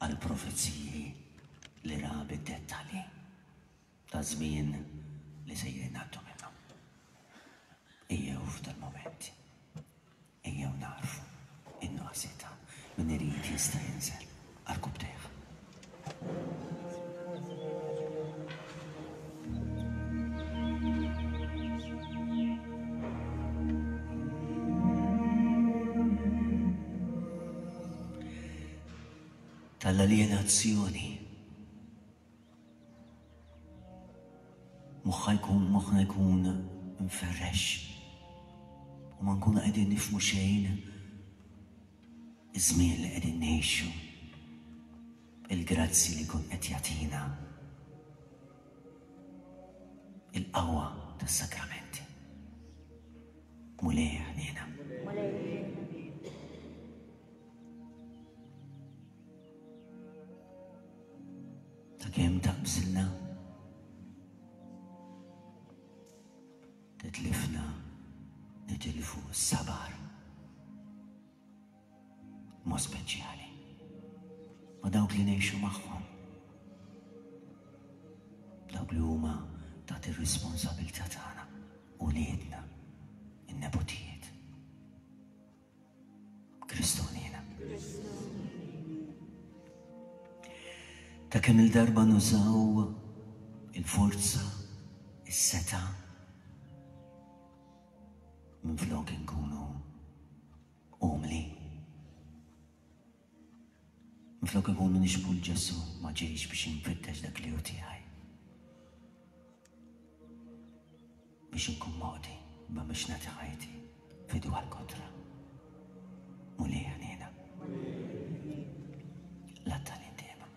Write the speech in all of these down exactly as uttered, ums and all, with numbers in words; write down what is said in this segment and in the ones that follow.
għal-profezziji li ra bid-dettali ta' żmien li sejrin għaddu minnhom. Ejjew f'dal-momenti, ejjew narfu in-nuqqasieta min irid jista' jinżel għal-kubdeħ. Tal-alienazzjoni. Moħħa jkun moħħna jkun mferrex. U ma nkunu qegħdin nifhmu xejn iż-żmien li qegħdin ngħixu. Il-grazzi li jkun qed jagħtina. Il-qawwa tas-sakramenti. Mulej ħniena. Kemm taqbżilna, titlifna, nitilfu s-sabar. Mo speċjali. Ma dawk li ngħixu magħhom. Dawk li huma taħt ir-responsabilità tagħna u liedna in-nepotijiet. Kristonina. Ta' kemm il-darba nużaw il-forza, is-seta, minflok inkunu umli. Minflok inkunu nixbu l-ġessu ma ġejx biex jinfittex dak li hu tiegħi. Biex inkun modi ma biex nagħti ħajti fidu għall-kontra. Mulej ħniena. L-atta li ndema.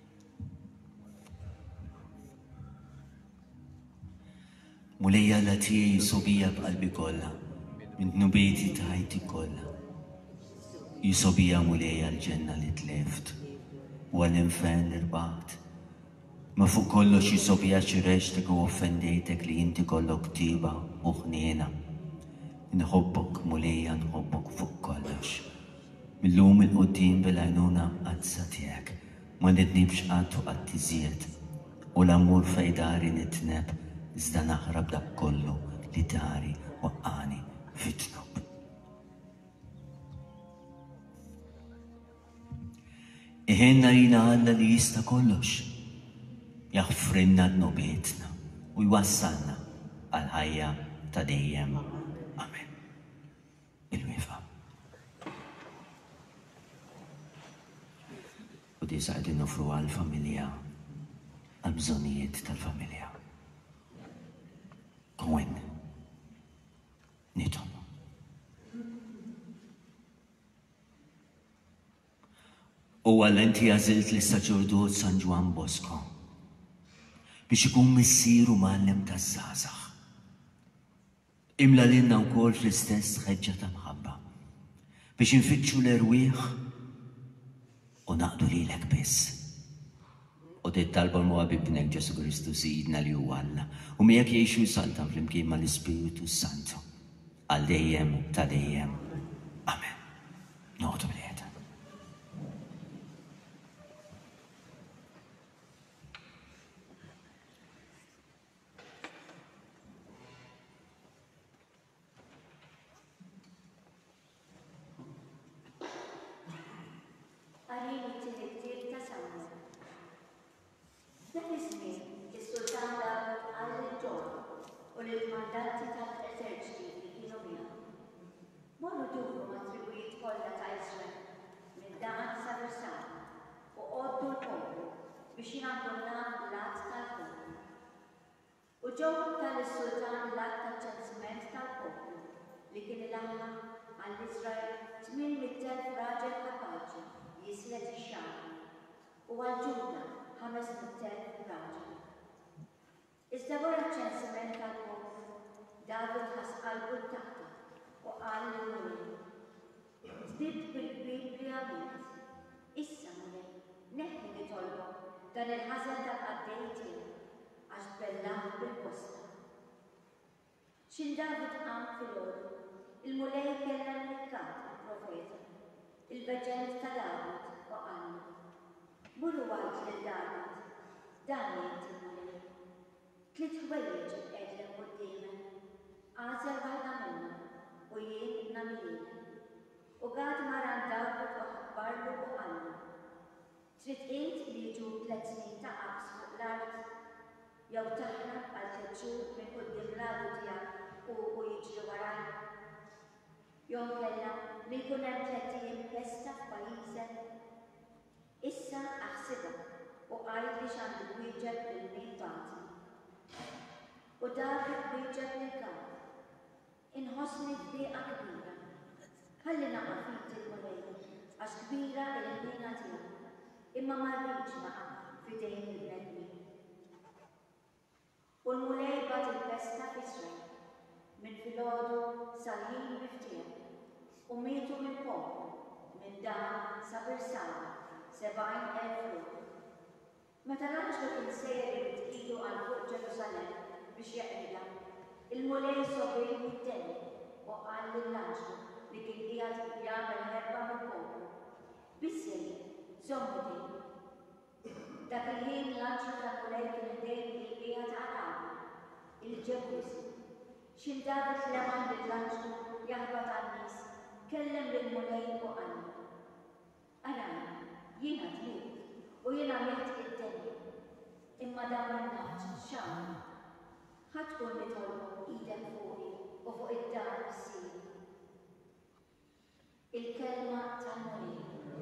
Mulejja la tiegħi jisobija b'qalbi kollha, minn tnubieti ta' ħajti kollha. Jisobija mulejja l-ġenna li tleft, u għall-infern li rbaħt. Ma fuq kollox jisobija xi rextek u offendejtek li inti kollok tiba u ħniena. Nħobbok mulejja nħobbok fuq kollox. Millum il-qudiem bil-għajnuna qazza tiegħek, ma nidnibx qatt u qatt iżjed, u l-amur fejdari nitneb. Iżda naħrab dak kollu li dari waqqani fit-tnub. Iħenna rina Alla li jista' kollox, jaħfrinna d-nubietna u jwassalna għal-ħajja ta' dejjem. Amen. Il-wifa. U di saqdin nofru għal-familja, għal-bżonijiet tal-familja. Gwen, nitom. U għal-enti għazilt li s-saċerdot San Ġwan Bosco biex ikun missieru mallem ta' żgħażagħ. Imla lilna wkoll fl-istess ħeġġa ta' mħabba biex infittxu l-erwieħ u naqdu lilek biss. U tittalbu l-muħabibnek Ġesu Kristu Sidna li huwa Alla, u miegħek jgħixu jsaltam flimkien mal-Ispiritu Santu għal dejjem ta' dejjem. Amen. Noqgħdu blieta. biex jinaħdulna l-att tal-poplu. U ġew tal-Sultan l-att tal-ċensiment tal-poplu li kien il-aħħar għall-Iżrael tmien mit-telf raġel kapaċi jislet ix-xahar u għal-Ġuda ħames mit-telf raġel. Iżda wara ċ-ċensiment tal-poplu, David ħass qalbu l-taħta u qal lil-mulej: "Tbidt bil-kbir li għamilt, issa mulej, neħħi nitolbok dan il-ħażen tal-qaddej tiegħek għax bellah bil-posta." X'in David qam fil-għodu, il-mulej kellha l-mikkat il-profeta, il-beġent ta' David u qallu: Murru għalt l-David, dan jgħid il-mulej. Tliet ħwejjeġ qegħdin quddiemek, għażel waħda minnhom u jien nagħmililek. U għad maran David u ħabbarlu u qallu. Trid int li jiġu tliet snin ta' qabs fuq l-art, jew taħrab għal tliet xhur minn quddiem l-għadu tiegħek u jiġri warajk. Jew kellha li jkun hemm tliet ijiem pesta f'pajjiżek. Issa aħsibha u qajt li x'għandu wieġeb lil-min bagħti. U David wieġeb lill-kap. Inħossni f'dieqa kbira. Ħalli naqa' fik il-mulej għax kbira il-ħdina tiegħek, imma ma rridx naqa' f'idejn il-bnedmin. U l-mulej bagħat il-pesta f'Israel minn filgħodu sal-ħin miftieq u mietu minn poplu minn Dan sa Bersaba sebgħin elf ruħ. Meta l-anġlu kien sejjer irid ilu għal fuq Ġerusalemm biex jeqribha, il-mulej sobi mit-tenni u qal lill-anġlu li kien qiegħed jagħmel ħerba mill-poplu. Bissejjed, żommu din. Dak il-ħin l-anġlu tal-mulej kien ħdejn li qiegħed għal il-Ġebusi. X'in David leman lill-anġlu jaħbad għan-nies, kellem lill-mulej u qal: Arani, jiena tliet u jiena milt id-denja, imma dawn in-naħġ x'għamlu? Ħadd tkun li tolbu idek fuqi u fuq id-dar issir. Il-kelma tal-mulej.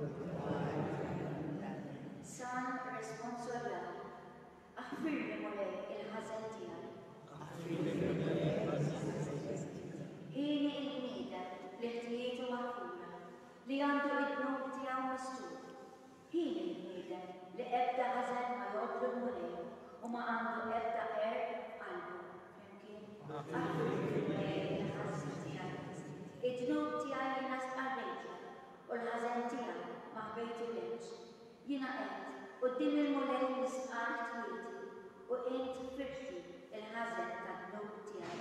San responsorjali. Aħfirli mulej il-ħażen tiegħek. Ħini il-bniedem li ħtietu maħfura li għandu id-dnub tiegħu mistur. Ħini il-bniedem li ebda ħażen ma jgħodlu mulej u ma għandu ebda erb f'qalbu. Aħfirli mulej il-ħażen tiegħek. Id-dnub tiegħi jiena stqarrejtlek u l-ħażen tiegħek ma ħbejtulekx. Jiena qed quddiem il-mulej li sqar twieti u int firti il-ħażen tad-dnub tiegħek.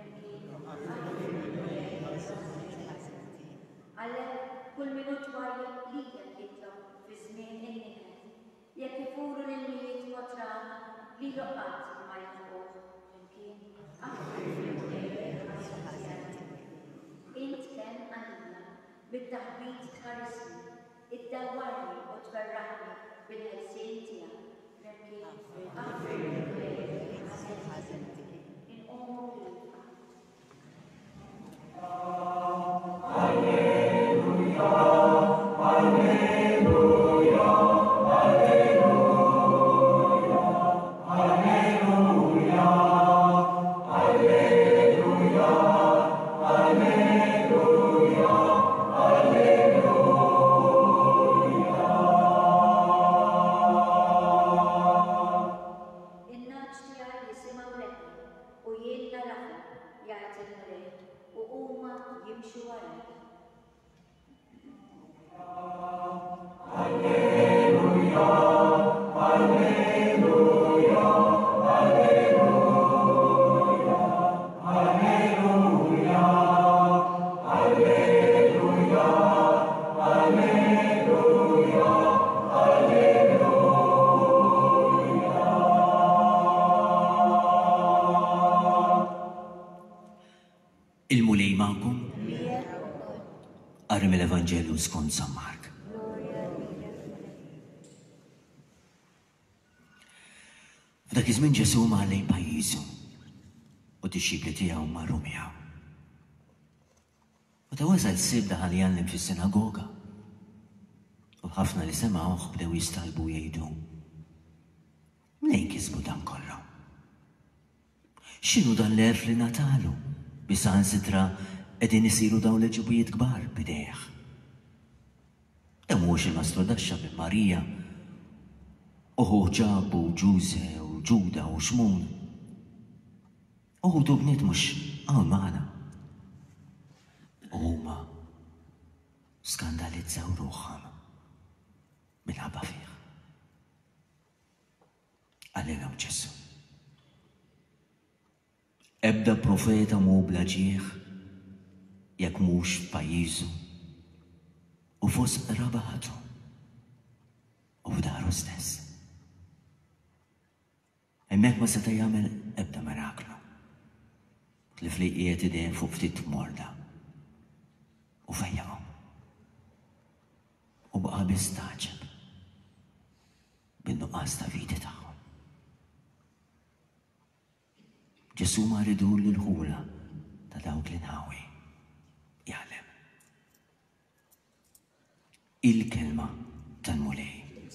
Għalhekk kull minut wajjeb lilek jitlob fi żmien in-niket, jekk ifuru lil-miet kotrana li qatt ma jafquh flimkien. Int kemm għalija bit-taħbit tħarisni, iddawwarni u tferraħni bil-ħelsien tiegħek flimkien. Inqumu bil-faqar. Il-mulej ma'kom? Qari mill-Evanġelju skont San Mark. F'dak iż-żmien Ġesu mar lejn pajjiżu u d-dixxipli tiegħu marru miegħu. Meta wasal s-sibt daħal jgħallem fis-sinagoga u ħafna li semgħuh bdew jistalbu jgħidu: Mnejn kisbu dan kollu? X'inhu dan l-erf li natalu? Bisaħansitra qegħdin isiru dawn l-ġibijiet kbar bidejh. Hemm mhux il-mastrudaxxa minn Marija, uħu ġabu Ġuse u Ġuda u Xmun. Uħu bniet mhux hawn magħna. U huma skandalizzaw ruħhom minħabba fih. Għalilhom Ġesu: Ebda profeta mu bla ġieħ jekk mhux f'pajjiżu u fost rabatu u f'daru ruħu stess. Hemmhekk ma seta' jagħmel ebda miraklu. Tlifli qiegħed idejn fuq ftit morda. U fejjaqhom. U baqa' bistaġeb bin-nuqqas ta' vidi tagħhom. Ġesu ma ridu l-ħula ta' dawk li nħawi jgħallem. Il-kelma tal-mulej.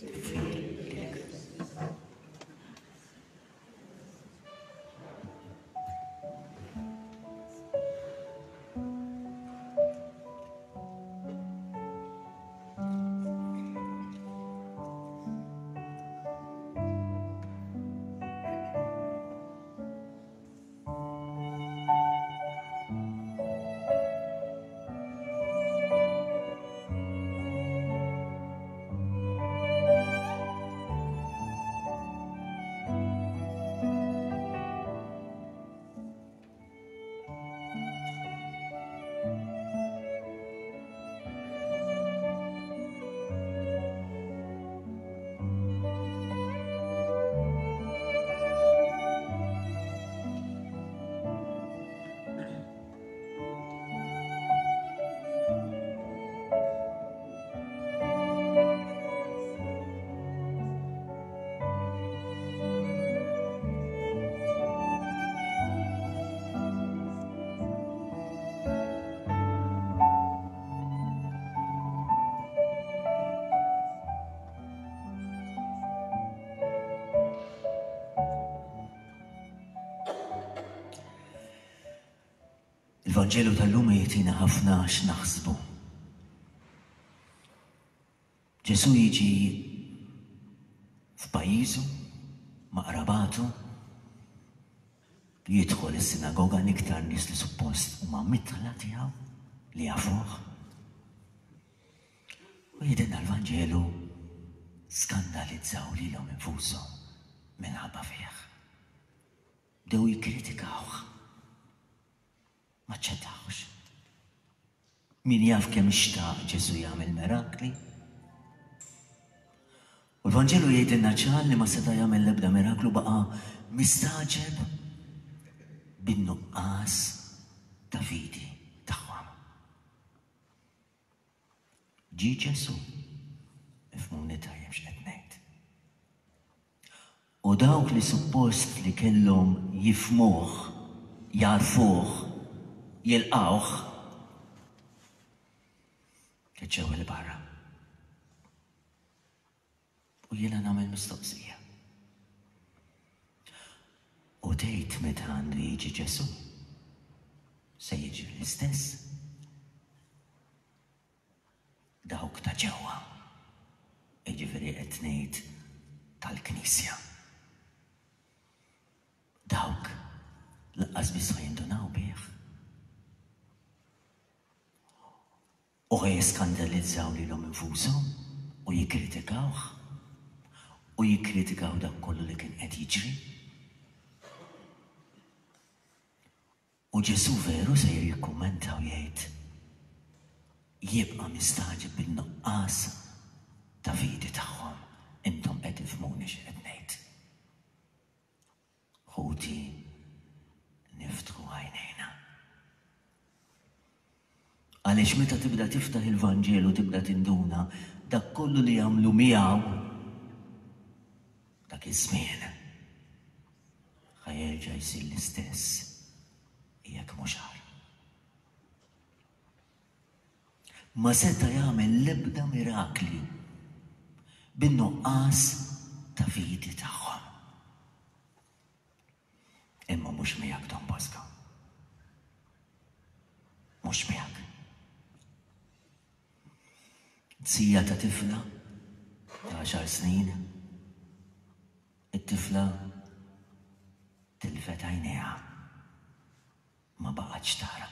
Il-Vanġelu tal-lum jgħidilna ħafna x'naħsbu. Ġesu jiġi f'pajjiżu ma' qrabatu jidħol is-sinagoga l-iktar nies li suppost huma mitla tiegħu li jafuh. U jgħidilna l-Vanġelu skandalizzaw lilhom infushom minħabba fih. Bdew jikkritikawh. Ma ċċettawx. Min jaf kemm ixtaq Ġesu jagħmel mirakli? U l-Vanġelu jgħidilna ċar li ma seta' jagħmel l-ebda miraklu baqa' mistaġeb bin-nuqqas ta' fidi tagħhom. Ġi Ġesu, ifhmuni tajjeb x'qed ngħid. U dawk li suppost li kellhom jifhmuh, jarfuh, jilqawh keċċew il-barra. U jiena nagħmel mistoqsija. U tgħid meta għandu jiġi Ġesu se jiġi l-istess. Dawk ta' ġewwa, jiġifieri qed ngħid tal-Knisja. Dawk laqqas biss jindunaw bih. U jiskandalizzaw lilhom infushom u jikkritikawh u jikkritikaw dak kollu li kien qed jiġri. U Ġesu veru se jikkummenta u jgħid jibqa' mistaġeb bin-nuqqas ta' fidi tagħhom. Intom qed tifhmuni x'qed ngħid. Ħuti niftħu għajnejna. Għaliex meta tibda tiftaħ il-Vanġelu tibda tinduna dak kollu li jagħmlu miegħu dak iż-żmien ħajerġa' jsir l-istess jekk mhux ħar. Ma seta' jagħmel l-ebda mirakli bin-nuqqas ta' fidi tagħhom. Imma mhux miegħek Don Bosco. Mhux miegħek. Sija ta' tifla ta' għaxar snin, it-tifla tilfet għajnejha ma baqgħetx tara.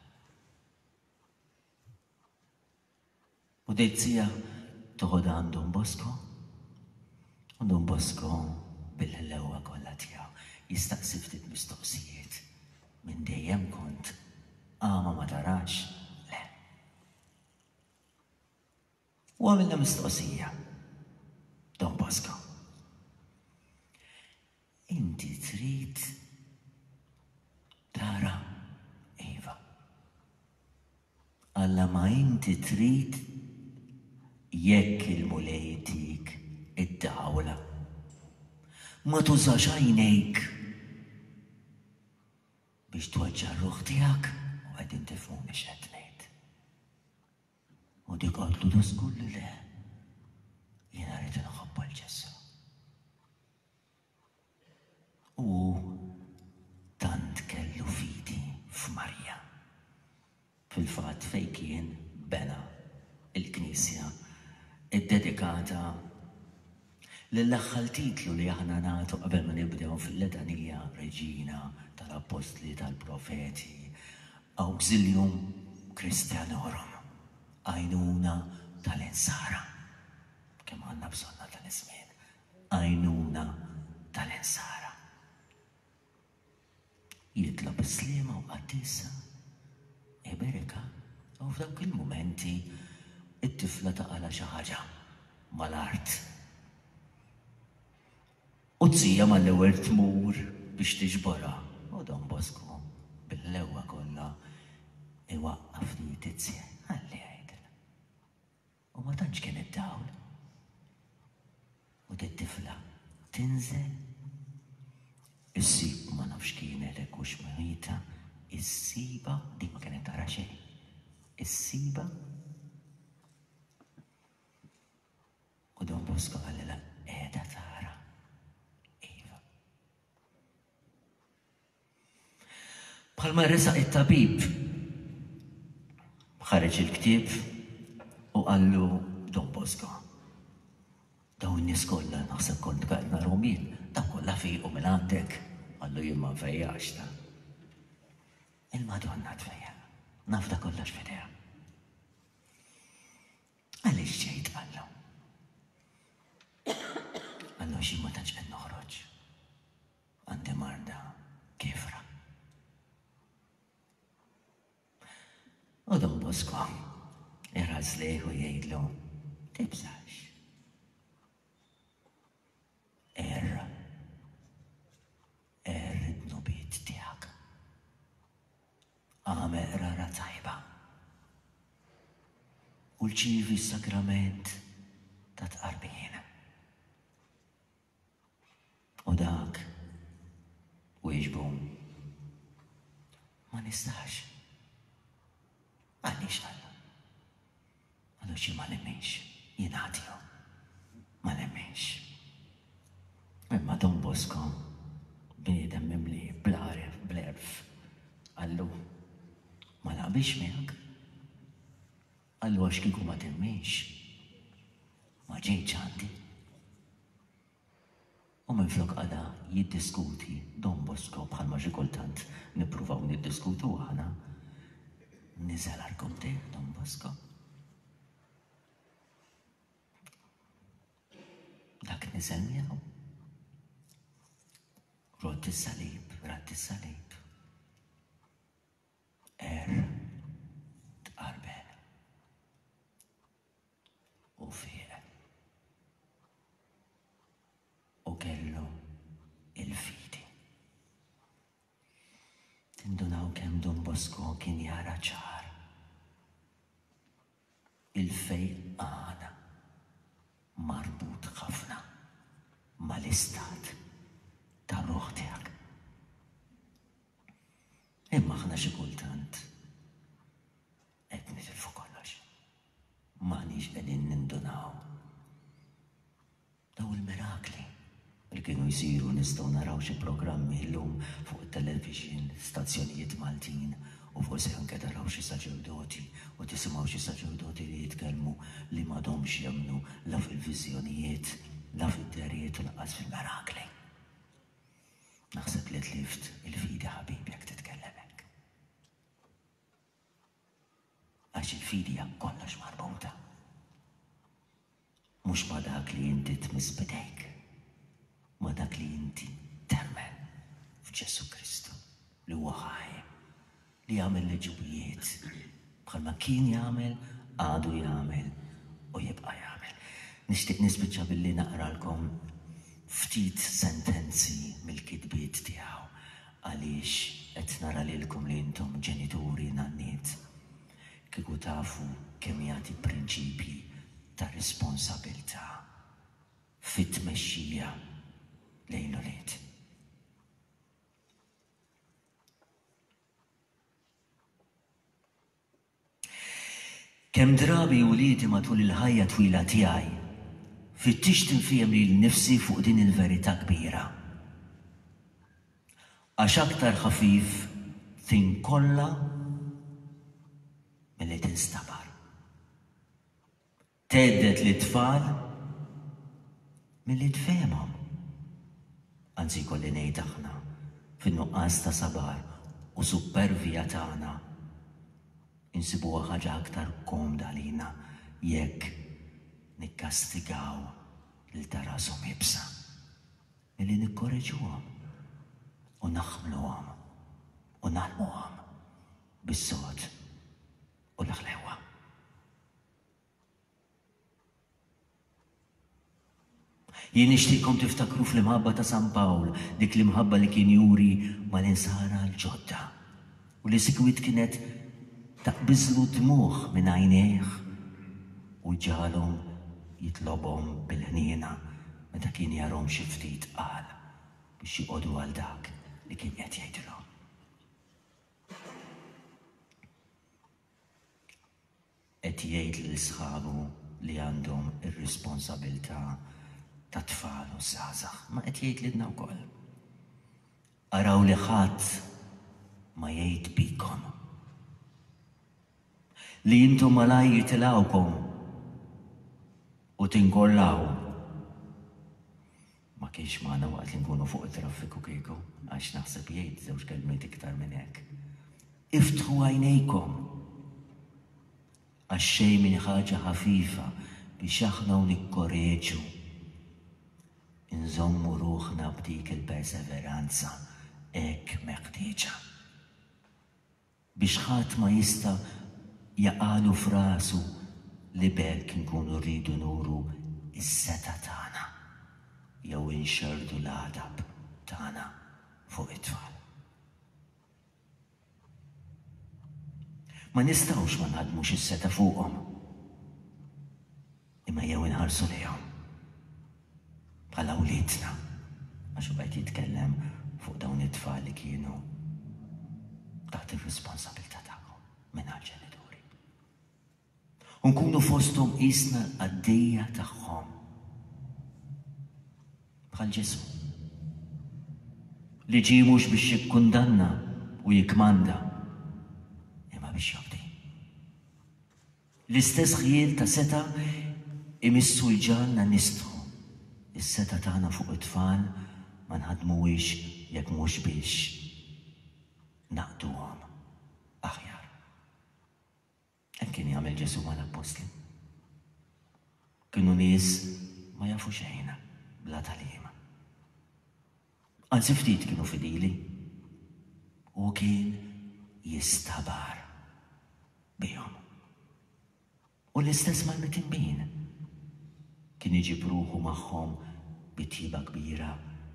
U dejt sija toħod għand Don Bosco, u Don Bosco bil-ħlewa kollha tiegħu jistaqsi ftit mistoqsijiet minn dejjem kont għama ma tarax. U għamilna mistoqsija. Don Bosco. Inti trid tara Iva. Alla ma inti trid jekk il-mulejtik id-dawla. Ma tużax għajnejk biex tweġġa' r-ruħ tiegħek u qegħdin tifhmuni x'qed ngħid. U dik qoltlu da żgur li le. Jiena rrid inħobba l-Ġesu. U tant kellu fidi f'Marja. Fil-fatt fejn kien bena il-Knisja id-dedikata lill-aħħar titlu li aħna nagħtu qabel ma nibdew fil-letanija Reġina tal-Apostli tal-Profeti Auxilium Christianorum, għajnuna tal-insara. Kemm għandna bżonna tal-ismien, għajnuna tal-insara. Jitlob is-sliema u qaddisa Eberika, u f'dawk il-mumenti it-tifla taqala xi ħaġa mal-art. U tzija mal-ewwel tmur biex tiġbora, u Don Bosco bil-lewwa kollha iwaqqaf li tizzja ħalli għajdel. U ma tantx kien id-dawl. U dit-tifla tinżel, issib ma nafx kienet hekk hux mewita, issiba dik ma kienet tara xejn. Issiba u Don Bosco għallila qiegħda tara Iva. Bħalma resaq it-tabib ħareġ il-ktieb u qallu Don Bosco. Dawn in-nies kollha naħseb kont qed narhom jien, dak kollha fiequ minn għandek. Qallu jien ma nfejjax ta. Il-Madonna tfejja, naf da kollox f'idejha. Għaliex ġejt qallu. Qallu xi ma tantx qed noħroġ. Għandi marda kifra. U Don Bosco irħas lejh u jgħidlu tibżax. Erra. Er id-nubiet tiegħek. Għamel rara tajba. U l-ċivi s-sakrament ta' tqarbien. U dak u iġbum ma nistax. Għaliex għallu. Għallu xi ma nemmenx jingħatihom. Ma nemmenx. Imma Don Bosco bniedem mimli blaref, blerf. Għallu ma naqbilx miegħek. Għallu għax kieku ma temmenx. Ma ġejtx għandi. U minflok għada jiddiskuti Don Bosco bħalma xi kultant nippruvaw niddiskutu aħna. Niżel għal-kumdej Don Bosco. Dak niżel miegħu. Rott is-salib, ratt is-salib. Er tqarbel. U fieq. U kellu il-fidi. Tindunaw kemm Don Bosco kien jara ċar. Il-fejqana marbut ħafna mal-istat tar-ruħ tiegħek. Imma aħna xi kultant qed nitilfu kollox. M'aħniex qegħdin nindunaw daw il-mirakli li kienu jsiru nistgħu naraw xi programmi llum fuq it-television, stazzjonijiet Maltin u forsi anke taraw xi saċerdoti u tisimgħu xi saċerdoti li jitkellmu li m'għadhomx jemmnu la fil-viżjonijiet, la fid-derijiet u lanqas fil-mirakli. Naħseb li tlift il-fidi ħabibi jekk titkellem hekk. Għax il-fidi hija kollox marbuta. Mhux ma' dak li inti tmiss bidejk, ma' dak li inti temmen f'Ġesu Kristu li huwa ħaj, li jagħmel leġubijiet bħalma kien jagħmel, għadu jagħmel u jibqa' jagħmel. Nixtieq nispiċċa billi naqralkom ftit sentenzi mill-kitbiet tiegħu għaliex qed nara lilkom li intom ġenituri nanniet kieku tafu kemm jagħti prinċipji ta' responsabilità fit-tmexxija lejn l-ulied. Kemm drabi uliedi matul il-ħajja twila tiegħi fittixt infiem li l-nifsi fuq din il-verità kbira. Għax aktar ħafif tinkolla milli tinstabar. Teddet li tfal milli tfehmhom. Anzi kolli ngħid aħna fin-nuqqas ta' sabar u supervija tagħna insibuha ħaġa aktar komda lina jekk nikkastigaw lil tarashom ibsa milli nikkorreġuhom u naħmluhom u nagħlmuhom bis-sod u l-ħlewa. Jien nixtieqkom tiftakru fl-imħabba ta' San Pawl dik l-imħabba li kien juri mal-insara l-ġodda u li sikwit kienet taqbiżlu dmuħ minn għajnejh u ġalhom jitlobhom bil-ħniena meta kien jarhom xi ftit qal biex joqogħdu għal dak li kien qed jgħidilhom. Qed jgħid lil sħabu li għandhom ir-responsabbiltà ta' tfal u żgħażagħ, ma qed jgħid lilna wkoll. Araw li ħadd ma jgħid bikom li jintom malaj jitilawkom u tinkollaw. Ma kienx maħna waqt li nkunu fuq il-traffiku kieku, għax naħseb jgħid żewġ kelmiet iktar minn hekk. Iftħu għajnejkom għax xejn minn ħaġa ħafifa biex aħna nikkorreġu. Inżommu ruħna b'dik il-perseveranza hekk meħtieġa. Biex ħadd ma jista' jaqalu f'rasu li bekk nkunu rridu nuru is-seta tagħna jew inxerdu l-adab tagħna fuq it-tfal. Ma nistgħux ma nħadmux is-seta fuqhom, imma jew inħarsu lejhom bħala wliedna għax bqajt jitkellem fuq dawn it-tfal li kienu taħt ir-responsabilità tagħhom minn ġenituri. Unkunu fosthom qisna l-għaddejja tagħhom bħal Ġesu li ġie mhux biex jikkundanna u jikmanda imma biex jaqdi. L-istess ħjiel ta' seta' imissu l-ġalna nistħu. Is-seta' tagħna fuq it-tfal ma nħadmuhiex jekk mhux biex naqduhom aħjar. Hekk kien jagħmel Ġesu mal-Apostli. Kienu nies ma jafu xejn bla tagħlim. Anzi ftit kienu fidili u kien jistabar bihom. U l-istess mal-mittinbin kien iġib ruħu magħhom bittiba kbira.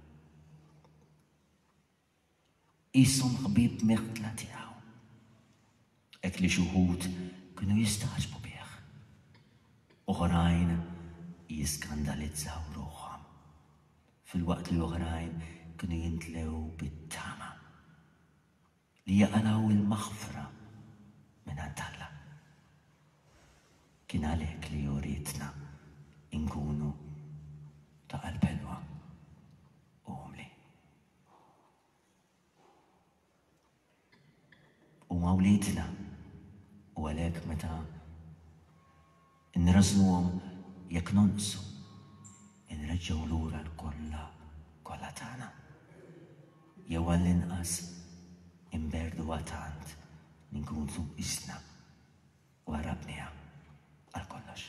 Qishom ħbieb meħtla tiegħu. Hekk li xi wħud kienu jistaħġbu bih. Oħrajn jiskandalizzaw ruħhom. Fil-waqt li oħrajn kienu jintlew bit-tama li jaqalaw il-maħfra minn Alla. Kien għalhekk li juritna inkunu ta' qalbelwa u umli. U mawlidna u għalhekk meta nrażnuhom jekk nonqsu nreġgħu lura l-kollha kollha tagħna. Jew għall-inqas imberdu għatant ninkunu isna u għarabnija għal kollox.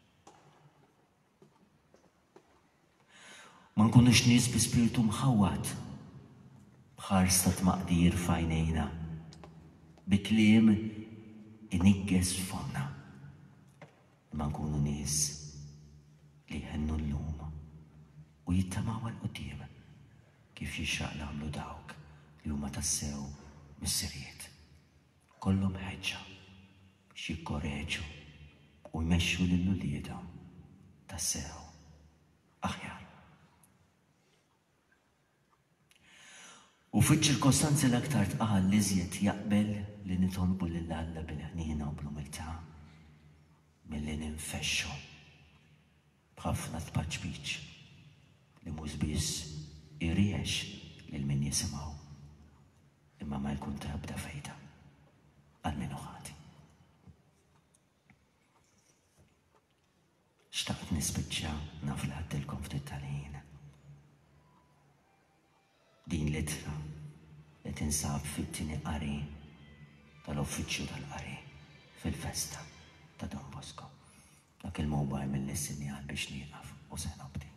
Ma nkunux nies bi spiritu mħawwat bħars ta' tmaqdir f'għajnejna bi kliem inigges f'fomna. Ma nkunu nies li jħennu l-lum u jittamaw għal-qudiem kif jixraq l-għamlu dawk li huma tassew mis-sirijiet. Kollhom ħeġġa biex jikkoreġu u jmexxu lill-uliedhom tassew aħjar. U fiċ-ċirkostanzi l-aktar tqal li żjed jaqbel li nitolbu lil Alla bil-ħniena u bl-umiltà milli ninfexxu b'ħafna tpaċċpiċ li mhux biss iriex lil min jisimgħu imma ma jkun ta' ebda fejda għal min ħati. Xtaqt nispiċċa naf li ħaddilkom ftit tal-ħin. Din littra li tinsab fit-tieni qari tal-uffiċċju tal-qari fil-festa ta' Don Bosco. Dak il-mobile mill-sinjal biex nieqaf u se nobdi.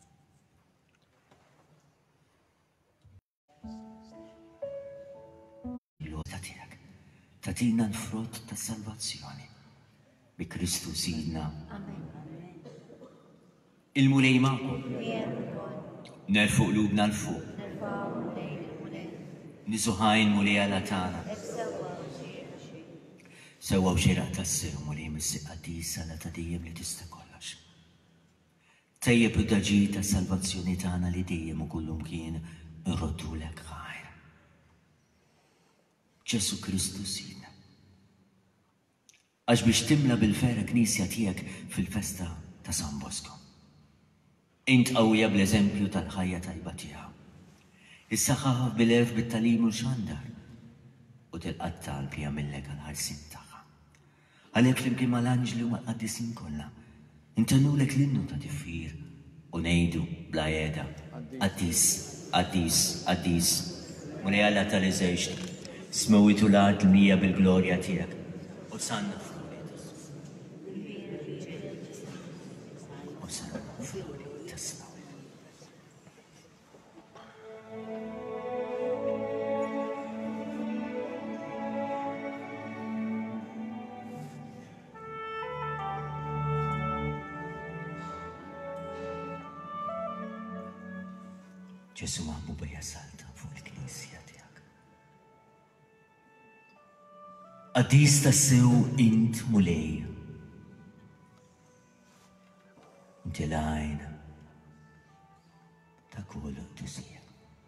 Il-għoda tiegħek tatina l-frott tas-salvazzjoni bi Kristu Sidna. Il-mulej magħkom. Nerfu qlubna l-fuq. Nisuħajn mulej għala tagħna. Sewwa xieraq tassew mulej mis-siqqa disa la ta' dejjem li tista' kollox. Tejjeb id-daġi tas-salvazzjoni tagħna li dejjem u kullum kien irroddulek ħajr. Ġesu Kristu Sidna. Għax biex timla bil-fera knisja tiegħek fil-festa ta' San Bosco. Int qawwija bl-eżempju tal-ħajja tajba tiegħu. Issaħħaħ bil-erf bit-talim u xandar u tilqatta qalbi jagħmillek għall-ħarsin tagħha. Għalhekk flimkien mal-anġli u mal-qaddisin kollha intennulek l-innu ta' tifir u ngħidu bla jeda qaddis, qaddis, qaddis mulej Alla tal-eżerċ smewitu l-art l-mija bil-glorja tiegħek u sanna u sanna f'luri tasnaw. Ġesu maħbuba jasalta fuq il-knisja tiegħek. Qaddis tassew int mulej. Inti l-għajn ta' kull qdusija.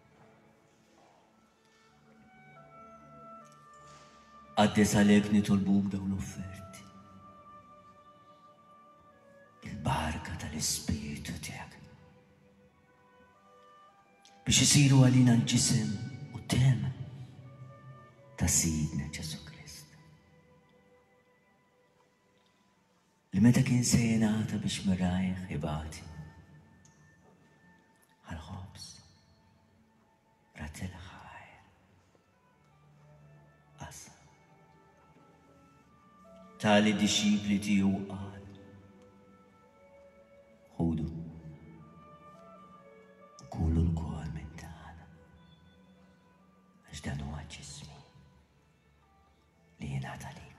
Qaddis għalhekk nitolbuk dawn l-offerti. Il-barka tal-Ispiritu tiegħek. Biex isiru għalina l-ġisem u tem ta' Sidna Ġesu Krist. Li meta kien se jingħata biex mirajħ ibati għal-ħobs ratel ħajr qasa. Tali dixxipli tiegħu qal ħudu kulu l-kol minn tagħna għax dan huwa ġismi li jingħata likom.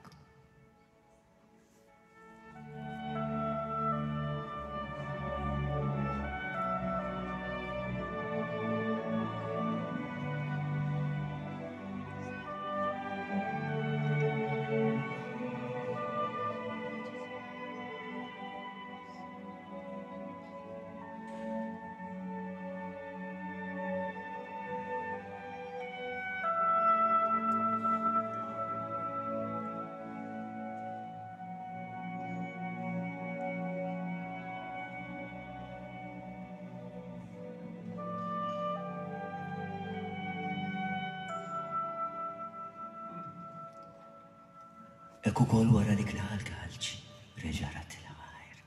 Ekku kol wara li klaħal kalċi, reġarat il-ħajr.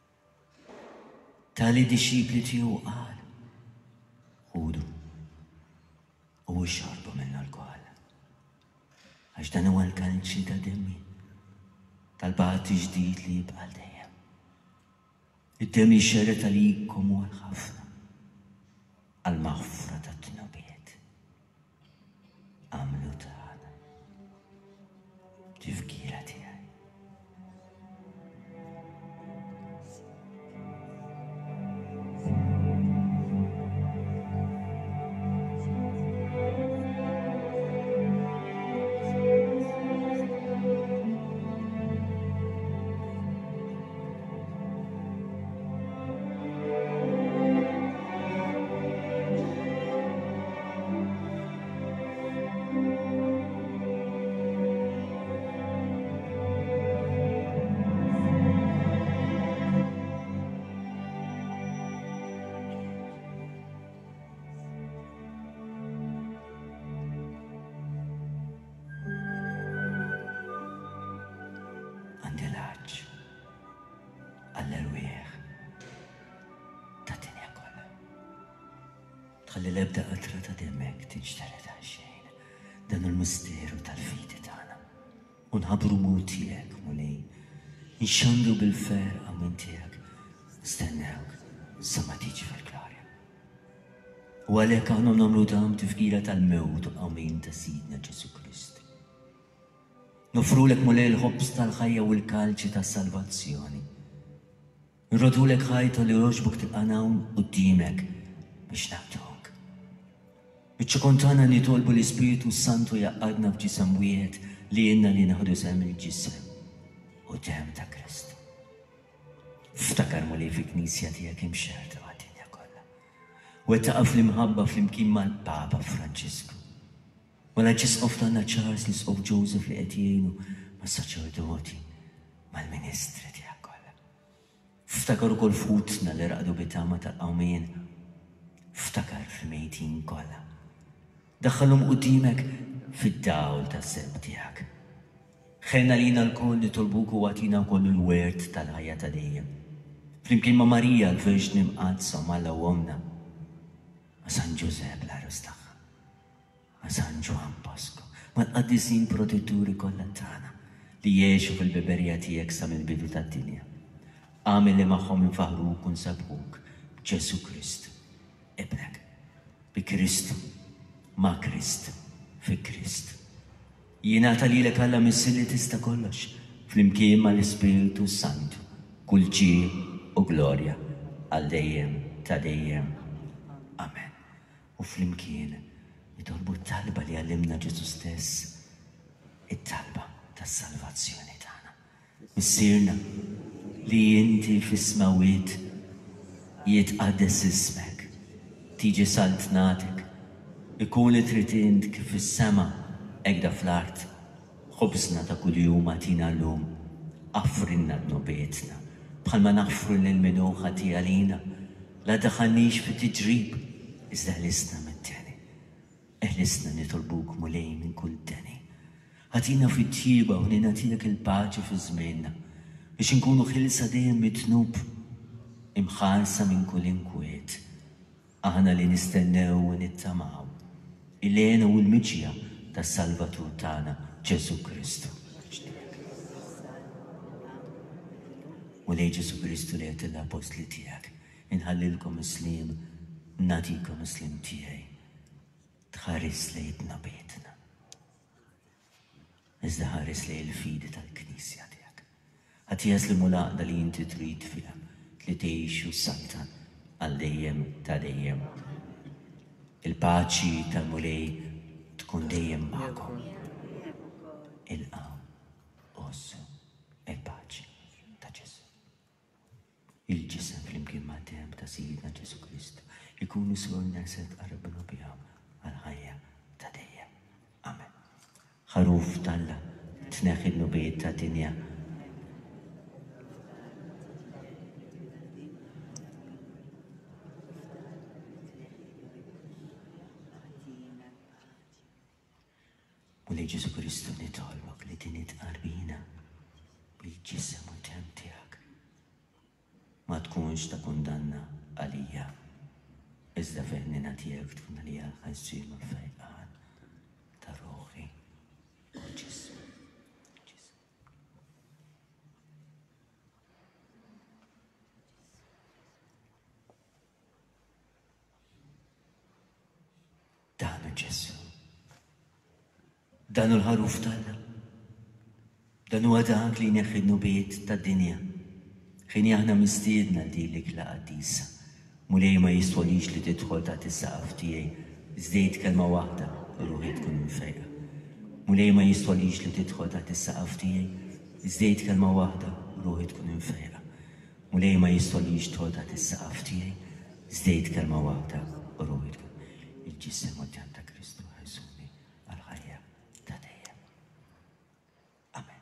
Tali dixxipli tiegħu qal, ħudu u xarbu minn alkohol. Għax dan huwa l-kalċi ta' demmi, tal-bagħti ġdid li jibqa' dejjem. Id-dem jixxerret għalikom u għal-ħafna, għal-maħfra ta' t-nubiet. Għamlu tagħna. Tifkira tiegħi. Ħalli l-ebda qatra ta' demek tinxteret xejn. Dan il-misteru tal-fidi tagħna. U nħabbru mut tiegħek mulej. Nxandru bil-fer għamin tiegħek. Stennewk sa ma tiġi fil-klarja. U għalhekk aħna nagħmlu dam tifkira tal-mewt u għamin ta' Sidna Ġesu Kristi. Nofrulek mulej l-ħobs tal-ħajja u l-kalċi tas-salvazzjoni. Nrodulek ħajta li roġbuk tilqanawn qudiemek biex naqtuhom. Iċ-ċokontana li tolbu l-Ispiritu Santu jaqqadna f'ġisem wieħed li jenna li naħdu sem il-ġisem u dem ta' Krist. Ftakar mulej fi knisja tiegħek imxerta għad-dinja kollha. U qed taqaf l-imħabba flimkien mal-Papa Franċisku. Wala ġisqof tagħna Charles l-isqof Joseph li qed jgħinu mas-saċerdoti mal-ministri tiegħek kollha. Ftakar ukoll futna li raqdu bitama tal-qawmien. Ftakar fil-mejtin kollha. Daħħalhom qudiemek fid-dawl tas-seb tiegħek. Ħenna lina l-koll li tolbuk u għatina wkoll il-wert tal-ħajja ta' dejjem. Flimkien ma' Marija l-Verġni mqadsa Malla uomna. Ma' San Ġusepp l-aros tagħha. Ma' San Ġwan Bosco. Ma' l-qaddisin protetturi kollha tagħna li jgħixu fil-beberija tiegħek sa mill-bidu tad-dinja. Għamel li magħhom infaħruk u nsabħuk b'Ġesu Krist. Ibnek. Bi Kristu. Ma' Krist. Fi Krist. Jingħata lilek Alla missilli tista' kollox flimkien mal-Ispiritu Santu. Kull ġie u glorja għal dejjem ta' dejjem. Amen. U flimkien nitolbu t-talba li għallimna Ġesu stess, it-talba tas-salvazzjoni tagħna. Missirna li inti fis-smawiet jitqaddes ismek, tiġi saltnatek, ikun li trid int kif fis-sema hekk fl-art. Ħobsna ta' kuljum għatina llum, affrinna d-nobietna, bħalma naħfru l-minuħa tiegħalina, la daħalniex fit-tiġrib, iżda ħlisna mit-tieni. Eħlisna nitolbuk mulej minn kull teni. Ħatina fit-tjiba u nagħtilek il-paċi fi żmienna biex inkunu ħilsa dejjem mitnub, imħarsa minn kull inkwiet. Aħna li nistennew u nittamaw il-għena u l-miġja tas-Salvatur tagħna Ġesu Kristu. U lej Ġesu Kristu li għet l-apostli tiegħek, inħallilkom islim, natikom islim tiegħi, tħares li jitnabietna. Iżda ħares li l-fidi tal-Knisja tiegħek. Ħatijas li mulaqda li inti trid fiha li tgħixu s-saltan għal dejjem ta' dejjem. Il-paċi tal-mulej tkun dejjem magħkom. Il-qaw ossu il-paċi ta' Ġesu. Il-ġisem flimkien ma' dem ta' Sidna Ġesu Kristu ikunu sur neset qarabna bihom għal-ħajja ta' dejjem. Amen. Ħaruf talla tneħħi l-nubiet ta' dinja. U li Ġesu Kristu nitolbok li din it-qarbina bil-ġisem u tem tiegħek. Ma tkunx ta' kundanna għalija, iżda fernina tiegħek tkun għalija ħassir ma' fejqan ta' ruħi u ġisem. Danu Ġesu. Danu l-ħaruf tagħna. Danu għadak li neħħi n-nubiet tad-dinja. Ħin aħna mistiedna dilek la qaddisa. Mulej ma jistwalix li tidħol taħt is-saqaf tiegħi. Żdejt kelma waħda u ruħi tkun mfejqa. Mulej ma jistwalix li tidħol taħt is-saqaf tiegħi. Żdejt kelma waħda u ruħi tkun mfejqa. Mulej ma jistwalix tidħol taħt is-saqaf tiegħi. Żdejt kelma waħda u ruħi tkun. Il-ġisem u d-dem ta' Kristu ħajsuni għal-ħajja ta' dejjem. Amen.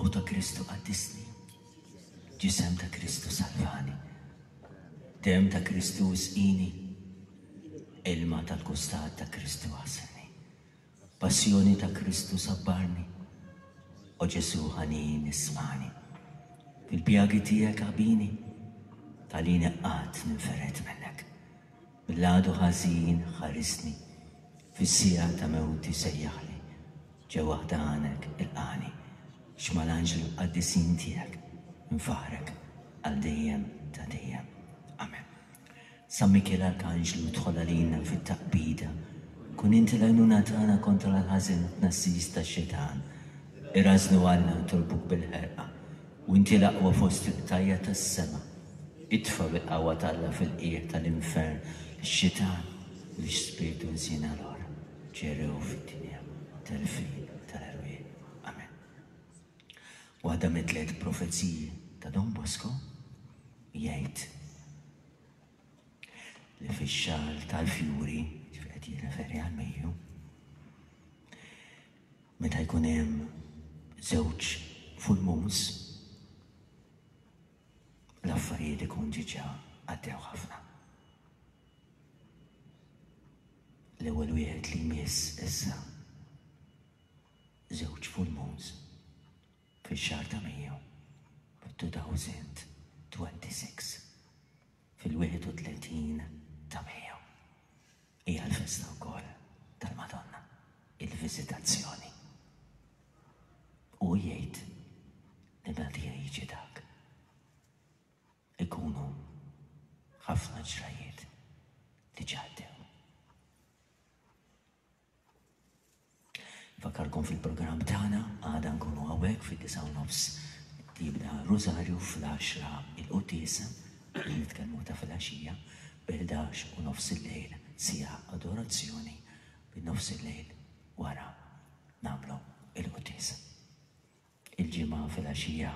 Ruħ ta' Kristu qaddisni, ġisem ta' Kristu salvani, dem ta' Kristu isqini, ilma tal-kustat ta' Kristu għasani, passjoni ta' Kristu sabbarni, o Ġesu ħanin ismani, fil-pjagi tijek għabini, tal-lini għat ninferet minnek, bil-għadu ħazin ħarisni, fil-sija ta' mewti sejjaħli, ġewaħdanek il-qani, xmal-anġlu għaddisin tijek, nfaħrek għal dejjem ta' dejjem. Amen. San Mikel Arkanġlu tħol għalina fit-taqbida, kun inti l-għajnuna tagħna kontra l-ħażin tnassis ta' xetan, irraznu għalna tolbuk bil-ħerqa, u inti l-aqwa fost il-qtajja tas-sema, itfa bil-qawwa talla fil-qiegħ tal-infern, x-xitan li x-spiritu nżina l-ora, ġerew fit-dinja tal-fin tal-erwien. Amen. Waħda mitlet profeziji ta' Don Bosco jgħid li fix-xahar tal-fjuri, qed jirreferi għal Mejju, meta jkun hemm żewġ full moons, l-affarijiet ikun ġiġa għaddew ħafna. L-ewwel wieħed li jmiss issa żewġ full moons fix-xahar ta' Mejju fil-twenty twenty-six fil-wieħed u tletin ta' Mejju. Hija l-festa wkoll tal-Madonna, il-Viżitazzjoni. U jgħid li meta jiġi dak ikunu ħafna ġrajiet li ġaddew. Fakarkom fil-programm tagħna għada nkunu hawnhekk fid-disa' u nofs jibda Rożarju fl-għaxra il-quddiesa li nitkellmu ta' fil-għaxija bil-ħdax u nofs il-lejl sija adorazzjoni bin-nofs il-lejl wara nagħmlu il-quddiesa. Il-ġimgħa fil-għaxija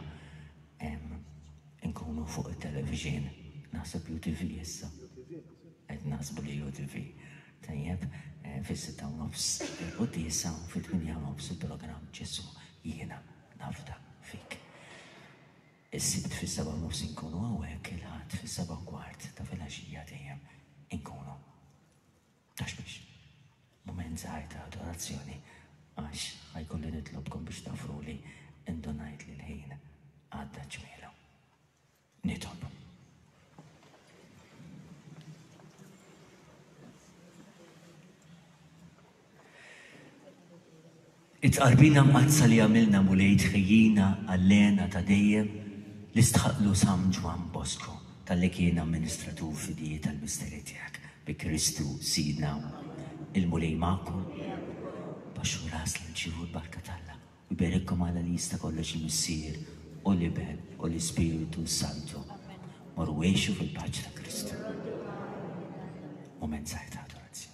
nkunu fuq it-television, naħseb U T V issa. Qed naħsbu li U T V. Tajjeb, fis-sitta u nofs il-quddiesa u fit-tminja u nofs il-programm Ġesu jiena nafda fik. Is-sibt fis-seba' u nofs inkunu hawnhekk, il-ħadd fis-seba' u kwart ta' filgħaxija dejjem inkunu. Tax biex. Mument żgħir ta' adorazzjoni għax ħajkolli nitlobkom biex tafruli indunajt li l-ħin għadda ġmielu. Nitlob. It-qarbina mqazza li għamilna mulejt ħejjina għallena ta' dejjem li stħaqlu Sam Ġwan Bosco tal-li kien amministratur fidijiet tal-misteri tiegħek bi Kristu Sidna. Il-mulej magħkom baxxu ras l-ġivu l-barka talla u jberikkom għala li jista' kollox il-missier u l-Iben u l-Ispiritu Santu. Morru għexu fil-paċ ta' Kristu. Moment żgħir ta' adorazzjoni.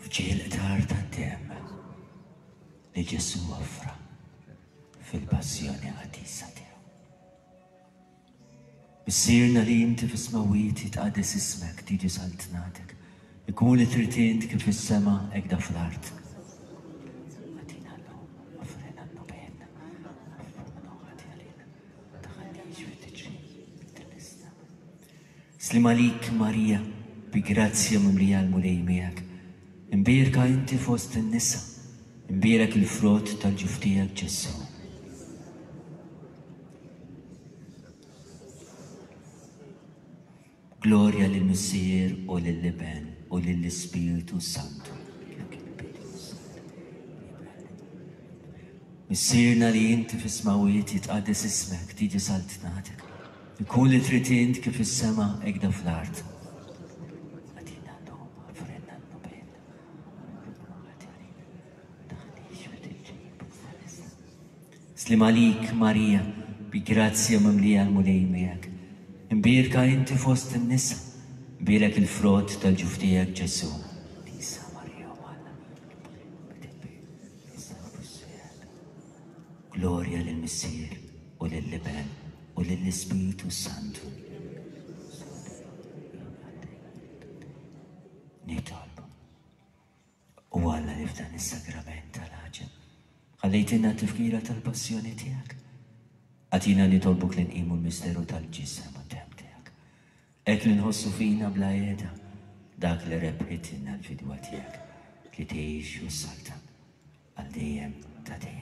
Ġie l-qtar tad-dem li Ġesu offra fil-passjoni qadisa tiegħu. Missierna li inti fis-smawiet jitqaddis ismek tiġi saltnatek. Ikun li trid kif fis-sema hekk da fl-art. Għatina llum offrina n-nubenna. Slim għalik Marija, bi grazzja mimlija l-mulej miegħek. Imbierka inti fost in-nisa, imbierek il-frott tal-ġuf tiegħek Ġesu. Glorja lill-Missier u lill-Liben u lill-Ispiritu Santu. Missierna li inti fis-smawiet jitqaddis ismek tiġi saltnatek. Ikun li trid int kif is-sema hekk da fl-art. Slim għalik Marija, bi grazzja mimlija l-mulej miegħek. Imbierka inti fost in-nisa, imbierek il-frott tal-ġuf tiegħek Ġesu. Glorja lill-Missier u lill-Liben u lill-Ispiritu Santu. Nitolbu. U Alla li f'dan is-sagrament tal-ħaġeb ħallejtina t-tifkira tal-passjoni tiegħek. Għatina nitolbuk li nqimu l-misteru tal-ġisem u dem tiegħek. Hekk li nħossu fina bla qiegħda dak li rebħitilna l-fidwa tiegħek li tgħix u s-salta għal dejjem ta' dejjem.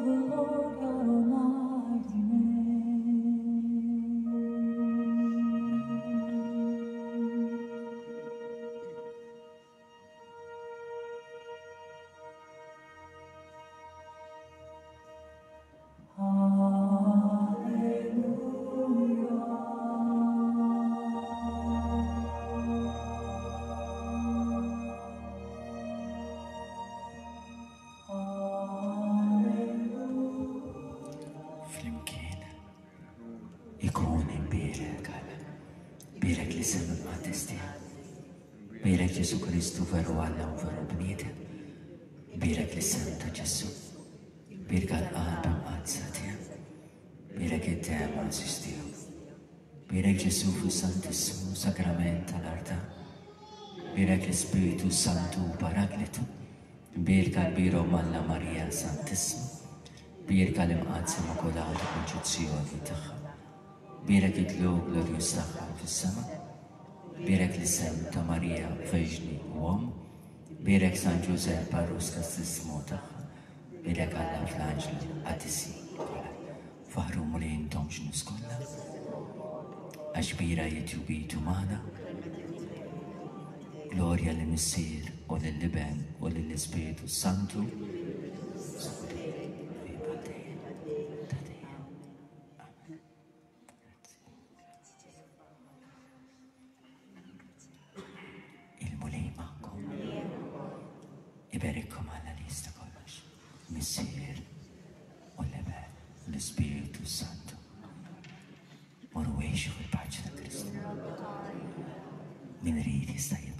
Flimkien ikun imbirek għala. Birek li sema ma' Birek Ġesu Kristu veru Alla u veru bniedem. Birek li sem ta' Ġesu. Birek għal-qalba mqazza tiegħek. Birek id-dema sistiju. Birek Ġesu fu Santissimu sakrament tal-arta. Birek l-Spiritu Santu Parakletu. Birek għal-Biro Malla Marija Santissimu. Birek għal-imqazza Immakolata Konċezzjoni tagħha. Birek id-log glorjus tagħha fis-sema. Birek li sem ta' Marija Verġni u Om. Birek San Giuseppe Parus Kastismo tagħha. Birek Alla fl-Anġla Għatisi kollha. Faħru mulin tomx nuskolla. Għax bira jitjubitu magħna. Glorja li missir u lill-Liben u lill-Ispiritu Santu. Iberikkom Alla lista kollox, Missir u l-Liben u l-Ispiritu Santu. Moru għexu fil-paċi ta' Kristu. Min ridi sta'